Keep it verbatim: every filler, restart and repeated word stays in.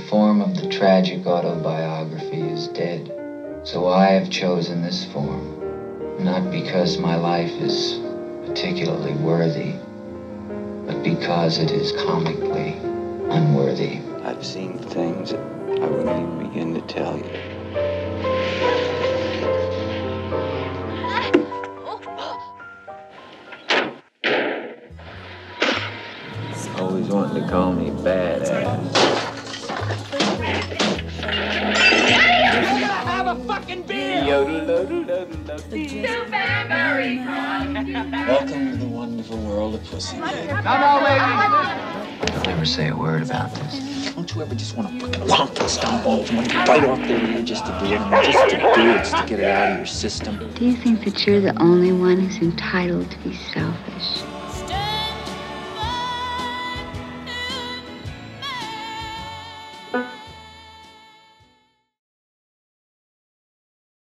form of the tragic autobiography is dead. So I have chosen this form, not because my life is particularly worthy, but because it is comically unworthy. I've seen things that I wouldn't even begin to tell you. Always wanting to call me badass. Have a fucking beer! Welcome to the wonderful world of pussy. No, no, lady. Don't ever say a word about this. Don't you ever just want to fucking honk and stomp all over right off their ear just to do it? I mean, just to do it, just to get it out of your system. Do you think that you're the only one who's entitled to be selfish?